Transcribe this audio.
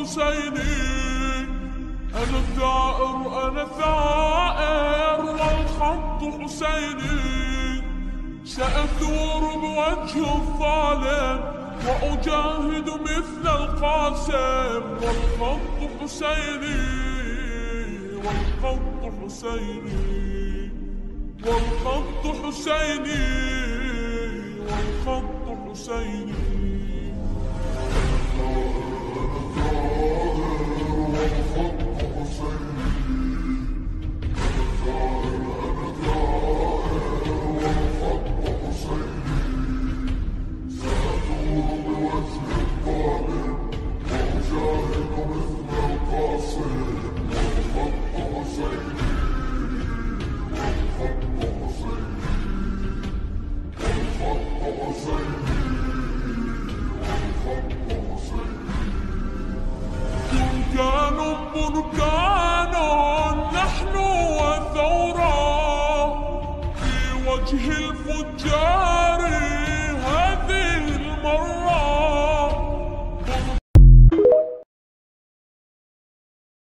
حسيني. أنا الثائر أنا الثائر والخط حسيني. سأثور بوجه الظالم وأجاهد مثل القاسم. والخط حسيني والخط حسيني والخط حسيني والخط حسيني. بركان نحن وثورة في وجه الفجار.